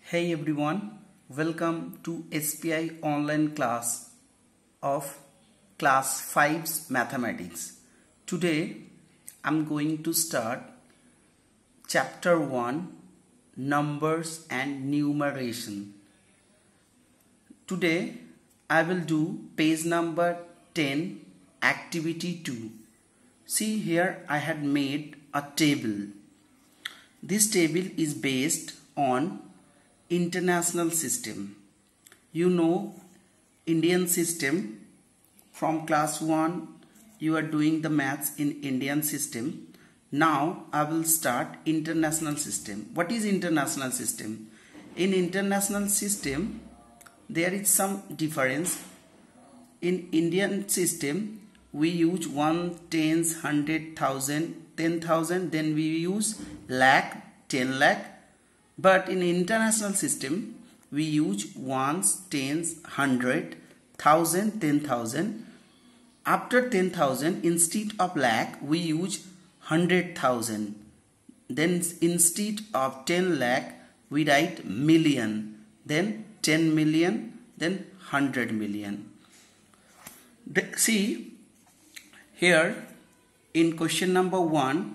Hey everyone, welcome to SPI online class of class 5's mathematics. Today I'm going to start chapter 1, numbers and numeration. Today I will do page number 10, activity 2. See here I had made a table. This table is based on international system. You know Indian system. From class 1 you are doing the maths in Indian system. Now I will start international system. What is international system? In international system there is some difference. In Indian system we use 1, tens, 100, 1000, 10,000, then we use lakh, 10 lakh. But in international system, we use ones, tens, 100, 1000, 10,000. After 10,000, instead of lakh, we use 100,000. Then instead of 10 lakh, we write million. Then 10 million, then 100 million. See, here in question number 1,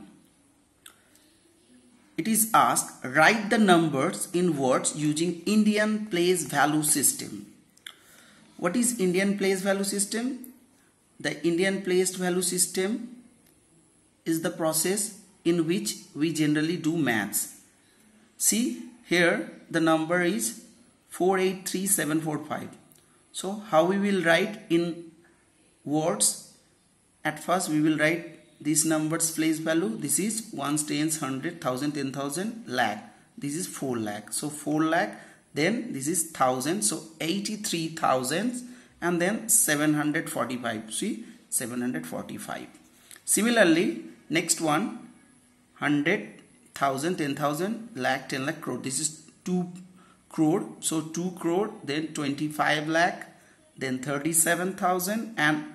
it is asked, write the numbers in words using Indian place value system. What is Indian place value system? The Indian place value system is the process in which we generally do maths. See here the number is 483745. So how we will write in words? At first we will write this number's place value. This is ones, tens, 100, 1000, 10,000, lakh. This is 4 lakh. So 4 lakh. Then this is 1000. So 83,000 and then 745. See 745. Similarly, next one 100, 1000, 10,000, lakh, 10 lakh, crore. This is 2 crore. So 2 crore. Then 25 lakh. Then 37,000 and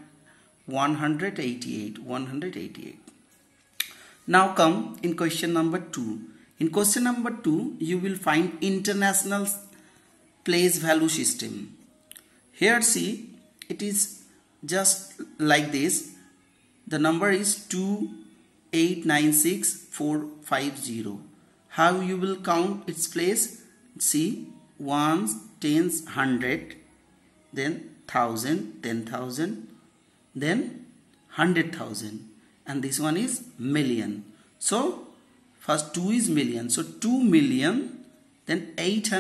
188. Now come in question number 2. In question number 2 you will find international place value system. Here see it is just like this. The number is 2896450. How you will count its place? See ones, tens, 100, then 1000, 10,000, then 100,000, and this one is million. So first 2 is million, so 2 million, then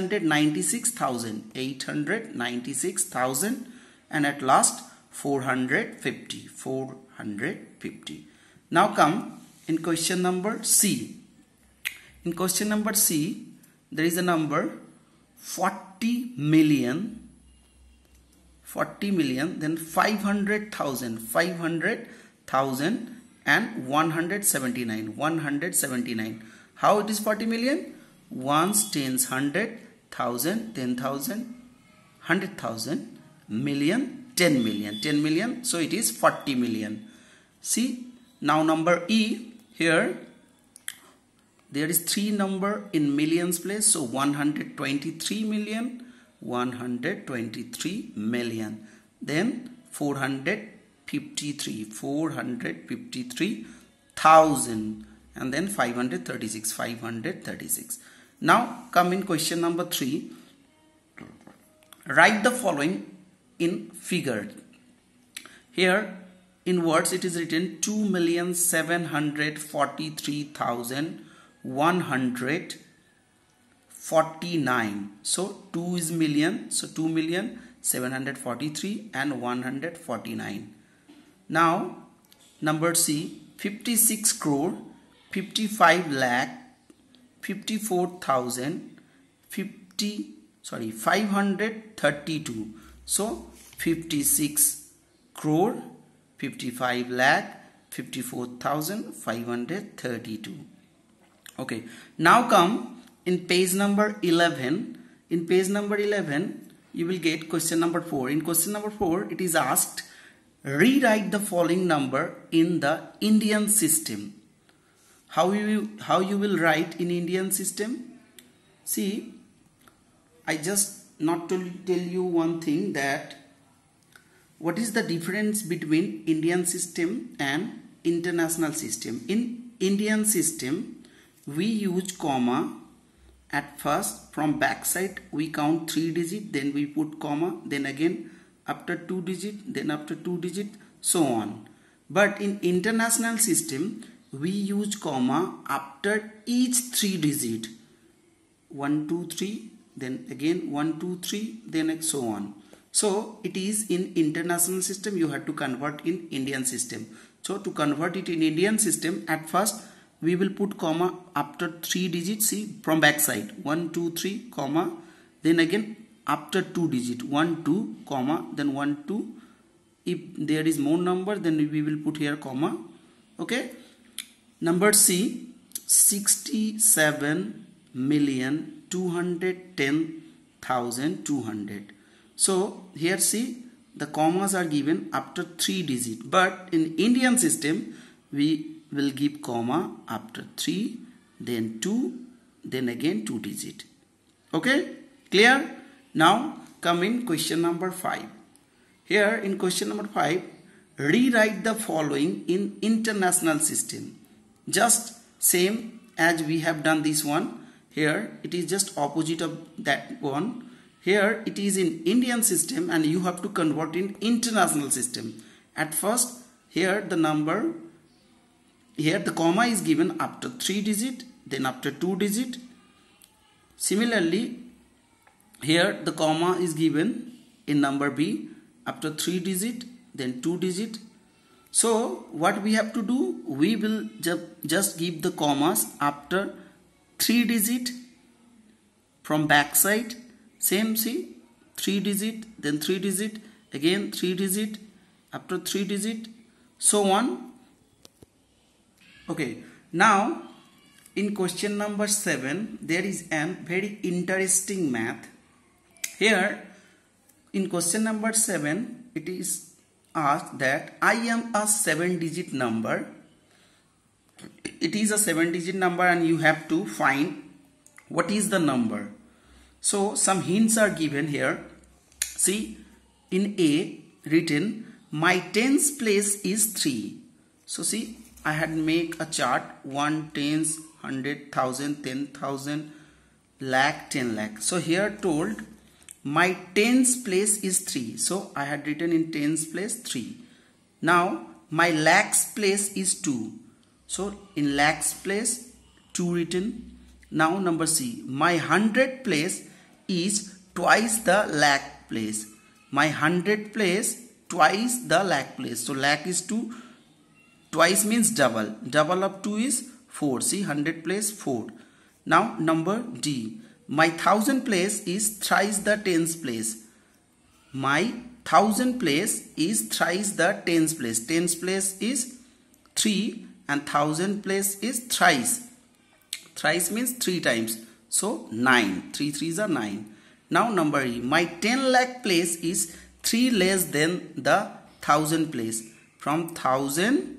896,000, and at last 450. Now come in question number C. In question number C there is a number 40 million, then 500,000 and 179. How it is 40 million? Ones, tens, 100, 1000, 10,000, 100,000, million, 10 million. So it is 40 million. See now number E. Here there is 3 number in millions place. So 123 million. Then 453,000, and then 536. Now come in question number 3. Write the following in figure. Here in words it is written 2,743,149. So 2 is million, so 2,743 and 149. Now number C, 56 crore, 55 lakh, 532. So 56 crore, 55 lakh, 54,532. Okay, now come in page number 11. In page number 11 you will get question number 4. In question number 4 it is asked, rewrite the following number in the Indian system. How you will write in Indian system? See I just not to tell you one thing, that what is the difference between Indian system and international system. In Indian system, we use comma at first. From backside we count 3 digit, then we put comma, then again after 2 digit, then after 2 digit, so on. But in international system, we use comma after each 3 digit. 1 2 3, then again 1 2 3, then so on. So it is in international system, you have to convert in Indian system. So to convert it in Indian system, at first we will put comma after 3 digits. See, from back side 1 2 3 comma, then again after 2 digit 1 2 comma, then 1 2. If there is more number, then we will put here comma. Okay. Number C, 67,210,200. So here see, the commas are given after 3 digit, but in Indian system we will give comma after 3, then 2, then again 2 digit. Okay, clear? Now come in question number 5. Here in question number 5, rewrite the following in international system. Just same as we have done this one. Here it is just opposite of that one. Here it is in Indian system and you have to convert in international system. At first here the number, here the comma is given after 3 digit, then after 2 digit. Similarly here the comma is given in number B after 3 digit, then 2 digit. So what we have to do, we will just give the commas after 3 digit from back side. Same, see, 3 digit, then 3 digit, again 3 digit, after 3 digit, so on. Okay, now in question number 7, there is a very interesting math. Here in question number 7, it is asked that I am a 7-digit number. It is a 7-digit number and you have to find what is the number. So some hints are given here. See, in A written, my tens place is 3. So see, I had make a chart, 1, tens, 100, 1000, 10,000, lakh, 10 lakh. So here told my tens place is 3. So I had written in tens place 3. Now my lakhs place is 2. So in lakhs place 2 written. Now number C, my 100 place is twice the lakh place. My 100 place twice the lakh place. So lakh is 2. Twice means double. Double of 2 is 4. See, 100 place 4. Now number D, my 1000 place is thrice the tens place. My 1000 place is thrice the tens place. Tens place is 3 and 1000 place is thrice. Thrice means 3 times. So 9. 3 3s are 9. Now number E, my 10 lakh place is 3 less than the 1000 place. From 1000,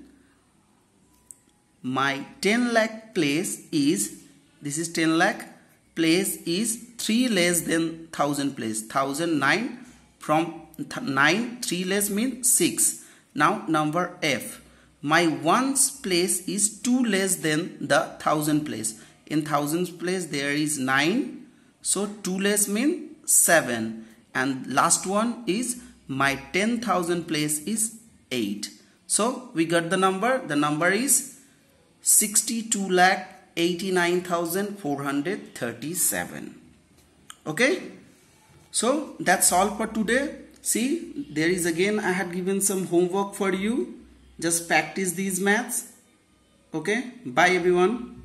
my 10 lakh place is, this is 10 lakh, place is 3 less than 1000 place. 1009, from 9, 3 less means 6. Now number F, my ones place is 2 less than the 1000 place. In 1000 place there is 9. So 2 less means 7. And last one is my 10,000 place is 8. So we got the number. The number is 62,89,437. Okay. So that's all for today. See, there is again, I had given some homework for you. Just practice these maths. Okay. Bye everyone.